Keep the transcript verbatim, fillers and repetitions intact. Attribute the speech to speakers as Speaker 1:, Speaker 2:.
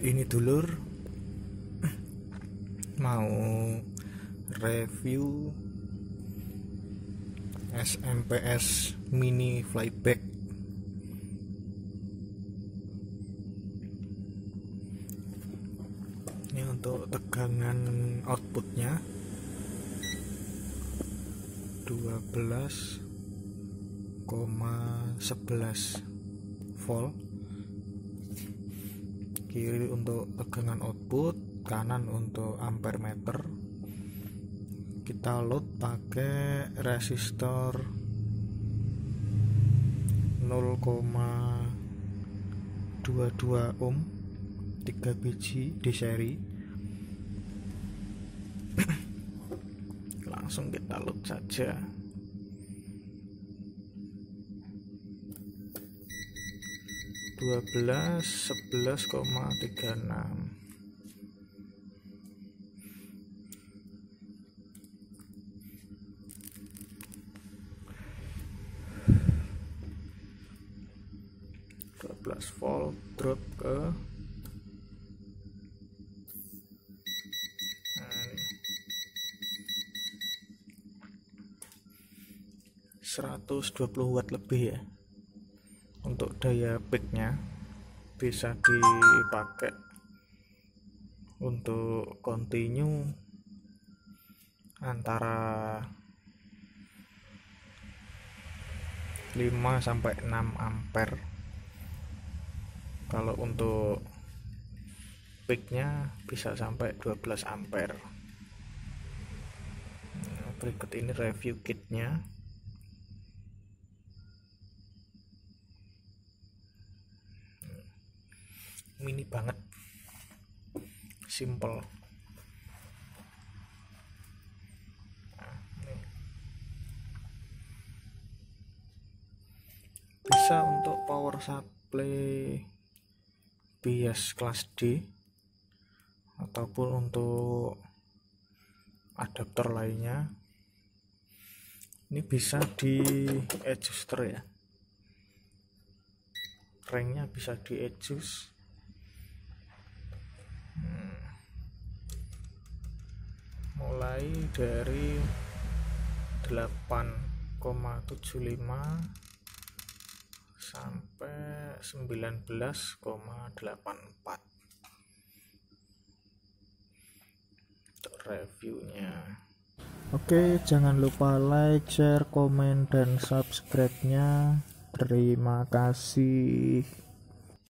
Speaker 1: Ini dulur mau review S M P S mini flyback. Ini untuk tegangan outputnya dua belas koma sebelas volt, kiri untuk tegangan output, kanan untuk ampere meter. Kita load pakai resistor nol koma dua dua ohm, tiga biji di seri. Langsung kita load saja. dua belas sebelas koma tiga enam. dua belas volt drop ke nah, seratus dua puluh watt lebih ya. Untuk daya peaknya bisa dipakai untuk continue antara lima sampai enam ampere. Kalau untuk peaknya bisa sampai dua belas ampere. Nah, berikut ini review kitnya. Mini banget, simple. Nah, bisa untuk power supply bias kelas D ataupun untuk adaptor lainnya. Ini bisa di adjuster ya, ranknya bisa di adjust. Hmm. Mulai dari delapan koma tujuh lima sampai sembilan belas koma delapan empat untuk reviewnya. Oke, jangan lupa like, share, komen, dan subscribe-nya. Terima kasih.